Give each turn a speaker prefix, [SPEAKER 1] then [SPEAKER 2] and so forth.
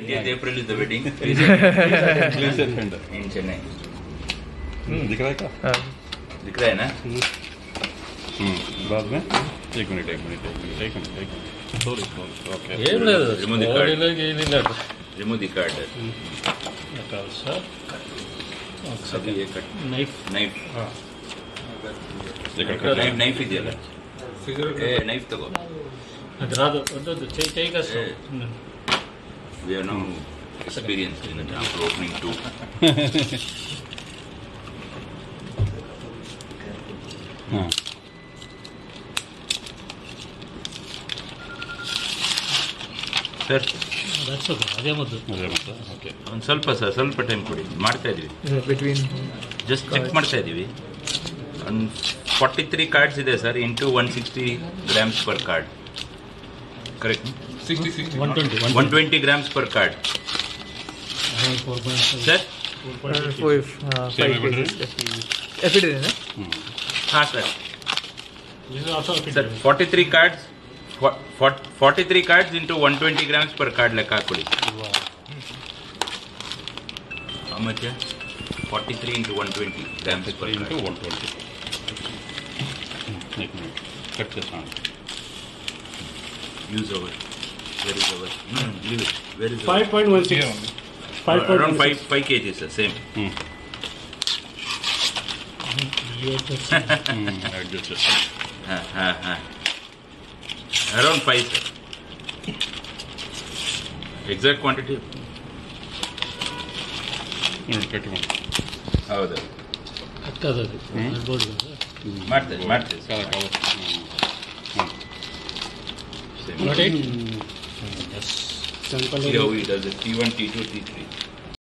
[SPEAKER 1] 20th April is the wedding.
[SPEAKER 2] Please send.
[SPEAKER 1] In Chennai.
[SPEAKER 2] दिख रहा है क्या?
[SPEAKER 1] दिख रहा है ना?
[SPEAKER 2] बाद में एक minute sorry okay
[SPEAKER 1] Remove the card. Remove the card. अभी ये कट
[SPEAKER 3] Knife.
[SPEAKER 1] Knife ಇದೆಯಲ್ಲ knife ತಗೋ.
[SPEAKER 3] ಅದು ರಾದು ಅದು ಚೈ ಕಷ್ಟ.
[SPEAKER 1] We have now experienced in the after opening too. Sir
[SPEAKER 3] That's okay. ಅದೇ ಮದ್ದು.
[SPEAKER 2] ಓಕೆ
[SPEAKER 1] ಒಂದು ಸ್ವಲ್ಪ ಟೈಮ್ ಕೊಡಿ, ಮಾಡ್ತಾ ಇದೀವಿ.
[SPEAKER 4] Between
[SPEAKER 1] ಜಸ್ಟ್ ಚೆಕ್ ಮಾಡ್ತಾ ಇದೀವಿ. ಒಂದು 43 ಕಾರ್ಡ್ಸ್ ಇದೆ sir, into 160 grams per card. Correct? 120 grams per card. Sir
[SPEAKER 4] 5 epidural.
[SPEAKER 1] ಹಾಂ sir.
[SPEAKER 3] This is also
[SPEAKER 1] sir 43 cards 43 cards into 120 grams per card ಲೆಕ್ಕ ಹಾಕೊಳ್ಳಿ. How much? 43 into 120 grams per card.
[SPEAKER 2] into 120 एक minute cut के साथ
[SPEAKER 1] Use over. Where is over? Leave it. Where is over?
[SPEAKER 3] 5.16.
[SPEAKER 1] Around 5 kgs sir, same.
[SPEAKER 2] adjust
[SPEAKER 1] Around 5 sir. Exact quantity?
[SPEAKER 2] Cut
[SPEAKER 1] ಹೌದು.
[SPEAKER 3] ಕಟ್ಟದದು.
[SPEAKER 1] ಮಾಡ್ತೇವೆ
[SPEAKER 2] सारा cover
[SPEAKER 1] Same.
[SPEAKER 3] Not it? Yes. Sample.
[SPEAKER 1] See how he does it. T1, T2, T3.